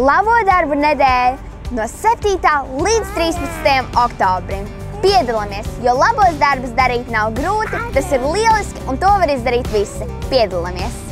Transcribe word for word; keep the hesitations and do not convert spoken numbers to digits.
Labo darbu nedēļu no septītā līdz trīspadsmitajam oktobrim. Piedalāmies, jo labos darbus darīt nav grūti, tas ir lieliski un to var izdarīt visi. Piedalāmies!